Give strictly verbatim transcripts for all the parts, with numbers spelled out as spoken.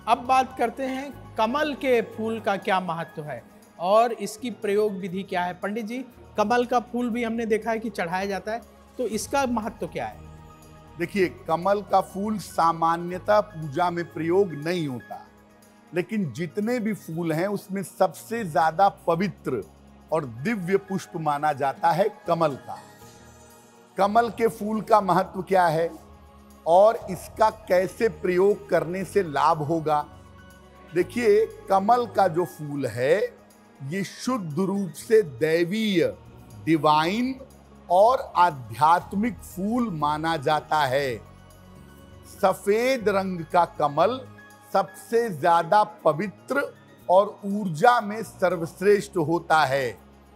अब बात करते हैं कमल के फूल का क्या महत्व है और इसकी प्रयोग विधि क्या है। पंडित जी, कमल का फूल भी हमने देखा है कि चढ़ाया जाता है, तो इसका महत्व क्या है? देखिए, कमल का फूल सामान्यतः पूजा में प्रयोग नहीं होता, लेकिन जितने भी फूल हैं उसमें सबसे ज्यादा पवित्र और दिव्य पुष्प माना जाता है कमल का। कमल के फूल का महत्व क्या है और इसका कैसे प्रयोग करने से लाभ होगा? देखिए, कमल का जो फूल है ये शुद्ध रूप से दैवीय, डिवाइन और आध्यात्मिक फूल माना जाता है। सफेद रंग का कमल सबसे ज्यादा पवित्र और ऊर्जा में सर्वश्रेष्ठ होता है।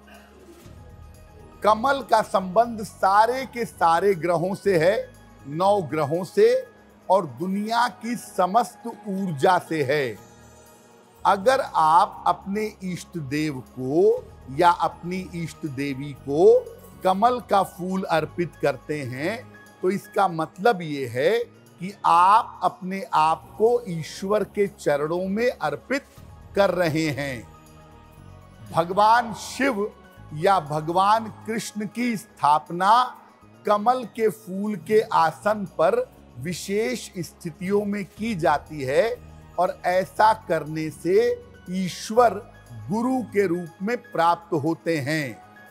कमल का संबंध सारे के सारे ग्रहों से है, नौ ग्रहों से और दुनिया की समस्त ऊर्जा से है। अगर आप अपने इष्ट देव को या अपनी इष्ट देवी को कमल का फूल अर्पित करते हैं तो इसका मतलब ये है कि आप अपने आप को ईश्वर के चरणों में अर्पित कर रहे हैं। भगवान शिव या भगवान कृष्ण की स्थापना कमल के फूल के आसन पर विशेष स्थितियों में की जाती है और ऐसा करने से ईश्वर गुरु के रूप में प्राप्त होते हैं।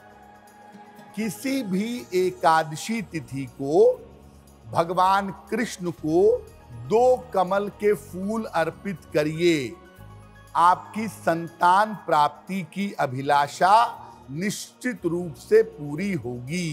किसी भी एकादशी तिथि को भगवान कृष्ण को दो कमल के फूल अर्पित करिए। आपकी संतान प्राप्ति की अभिलाषा निश्चित रूप से पूरी होगी।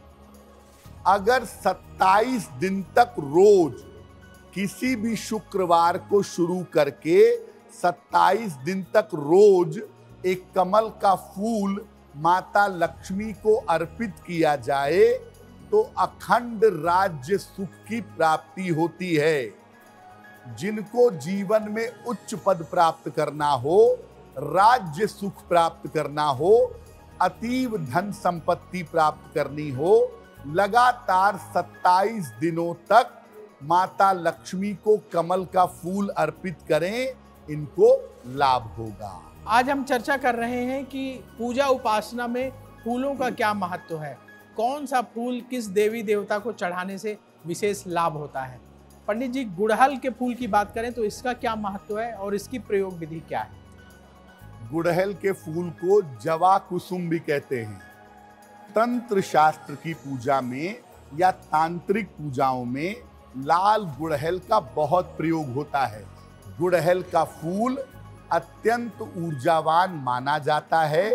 अगर सत्ताईस दिन तक रोज किसी भी शुक्रवार को शुरू करके सत्ताईस दिन तक रोज एक कमल का फूल माता लक्ष्मी को अर्पित किया जाए तो अखंड राज्य सुख की प्राप्ति होती है। जिनको जीवन में उच्च पद प्राप्त करना हो, राज्य सुख प्राप्त करना हो, अतीव धन संपत्ति प्राप्त करनी हो, लगातार सत्ताईस दिनों तक माता लक्ष्मी को कमल का फूल अर्पित करें, इनको लाभ होगा। आज हम चर्चा कर रहे हैं कि पूजा उपासना में फूलों का क्या महत्व है, कौन सा फूल किस देवी देवता को चढ़ाने से विशेष लाभ होता है। पंडित जी, गुड़हल के फूल की बात करें तो इसका क्या महत्व है और इसकी प्रयोग विधि क्या है? गुड़हल के फूल को जवा कुसुम भी कहते हैं। तंत्र शास्त्र की पूजा में या तांत्रिक पूजाओं में लाल गुड़हल का बहुत प्रयोग होता है। गुड़हल का फूल अत्यंत ऊर्जावान माना जाता है।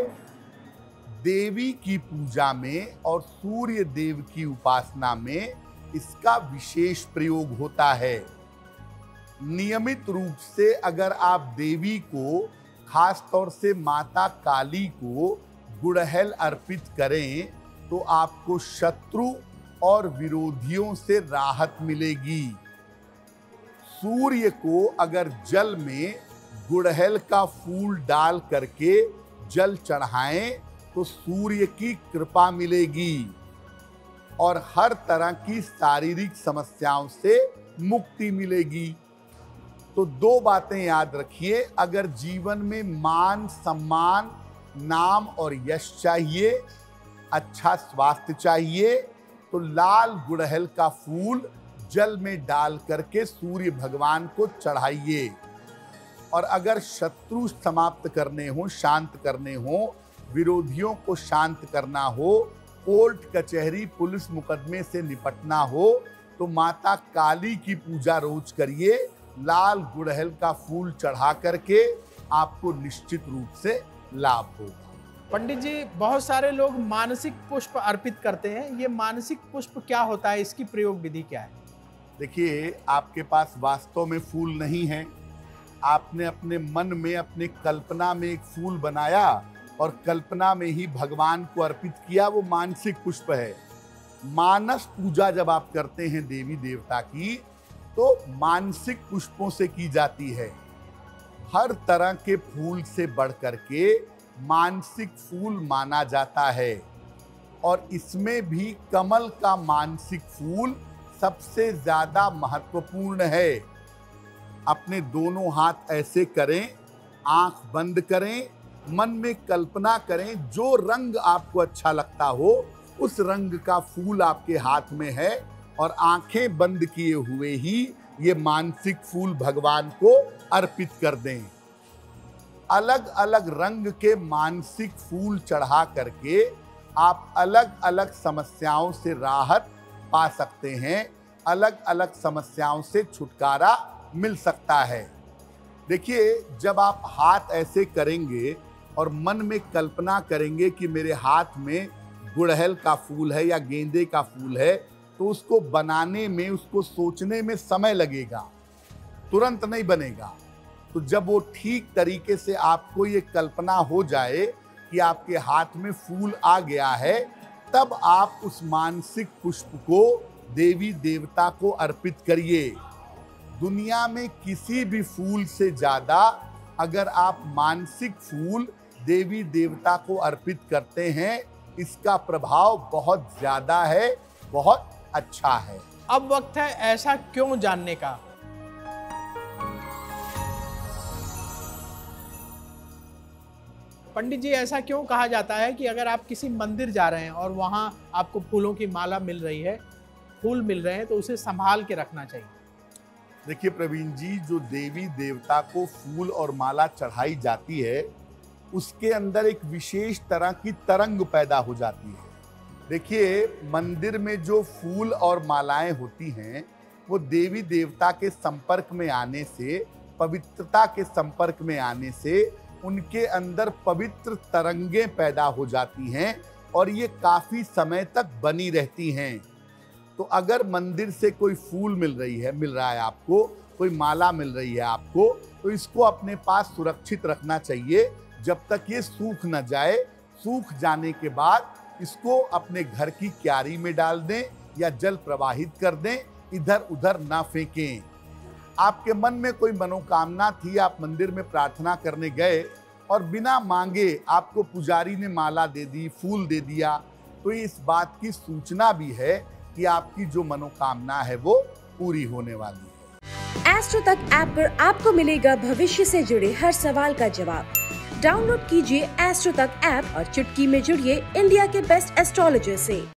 देवी की पूजा में और सूर्य देव की उपासना में इसका विशेष प्रयोग होता है। नियमित रूप से अगर आप देवी को, खास तौर से माता काली को गुड़हल अर्पित करें तो आपको शत्रु और विरोधियों से राहत मिलेगी। सूर्य को अगर जल में गुड़हल का फूल डाल करके जल चढ़ाएं तो सूर्य की कृपा मिलेगी और हर तरह की शारीरिक समस्याओं से मुक्ति मिलेगी। तो दो बातें याद रखिए, अगर जीवन में मान, सम्मान, नाम और यश चाहिए, अच्छा स्वास्थ्य चाहिए, तो लाल गुड़हल का फूल जल में डाल करके सूर्य भगवान को चढ़ाइए। और अगर शत्रु समाप्त करने हो, शांत करने हो, विरोधियों को शांत करना हो, कोर्ट कचहरी पुलिस मुकदमे से निपटना हो, तो माता काली की पूजा रोज करिए। लाल गुड़हल का फूल चढ़ा करके आपको निश्चित रूप से लाभ होगा। पंडित जी, बहुत सारे लोग मानसिक पुष्प अर्पित करते हैं, ये मानसिक पुष्प क्या होता है, इसकी प्रयोग विधि क्या है? देखिए, आपके पास वास्तव में फूल नहीं है, आपने अपने मन में, अपने कल्पना में एक फूल बनाया और कल्पना में ही भगवान को अर्पित किया, वो मानसिक पुष्प है। मानस पूजा जब आप करते हैं देवी देवता की तो मानसिक पुष्पों से की जाती है। हर तरह के फूल से बढ़ करके मानसिक फूल माना जाता है और इसमें भी कमल का मानसिक फूल सबसे ज्यादा महत्वपूर्ण है। अपने दोनों हाथ ऐसे करें, आंख बंद करें, मन में कल्पना करें जो रंग आपको अच्छा लगता हो उस रंग का फूल आपके हाथ में है और आंखें बंद किए हुए ही ये मानसिक फूल भगवान को अर्पित कर दें। अलग अलग रंग के मानसिक फूल चढ़ा करके आप अलग अलग समस्याओं से राहत पा सकते हैं, अलग अलग समस्याओं से छुटकारा मिल सकता है। देखिए, जब आप हाथ ऐसे करेंगे और मन में कल्पना करेंगे कि मेरे हाथ में गुड़हल का फूल है या गेंदे का फूल है, तो उसको बनाने में, उसको सोचने में समय लगेगा, तुरंत नहीं बनेगा। तो जब वो ठीक तरीके से आपको ये कल्पना हो जाए कि आपके हाथ में फूल आ गया है, तब आप उस मानसिक पुष्प को देवी देवता को अर्पित करिए। दुनिया में किसी भी फूल से ज्यादा अगर आप मानसिक फूल देवी देवता को अर्पित करते हैं, इसका प्रभाव बहुत ज्यादा है, बहुत अच्छा है। अब वक्त है ऐसा क्यों जानने का। पंडित जी, ऐसा क्यों कहा जाता है कि अगर आप किसी मंदिर जा रहे हैं और वहां आपको फूलों की माला मिल रही है, फूल मिल रहे हैं, तो उसे संभाल के रखना चाहिए? देखिए प्रवीण जी, जो देवी देवता को फूल और माला चढ़ाई जाती है, उसके अंदर एक विशेष तरह की तरंग पैदा हो जाती है। देखिए, मंदिर में जो फूल और मालाएं होती हैं, वो देवी देवता के संपर्क में आने से, पवित्रता के संपर्क में आने से उनके अंदर पवित्र तरंगें पैदा हो जाती हैं और ये काफी समय तक बनी रहती हैं। तो अगर मंदिर से कोई फूल मिल रही है, मिल रहा है आपको, कोई माला मिल रही है आपको, तो इसको अपने पास सुरक्षित रखना चाहिए जब तक ये सूख न जाए। सूख जाने के बाद इसको अपने घर की क्यारी में डाल दें या जल प्रवाहित कर दें, इधर उधर ना फेंकें। आपके मन में कोई मनोकामना थी, आप मंदिर में प्रार्थना करने गए और बिना मांगे आपको पुजारी ने माला दे दी, फूल दे दिया, तो इस बात की सूचना भी है कि आपकी जो मनोकामना है वो पूरी होने वाली है। एस्ट्रो तक ऐप पर आपको मिलेगा भविष्य से जुड़े हर सवाल का जवाब। डाउनलोड कीजिए एस्ट्रो तक ऐप और चुटकी में जुड़िए इंडिया के बेस्ट एस्ट्रोलॉजर से।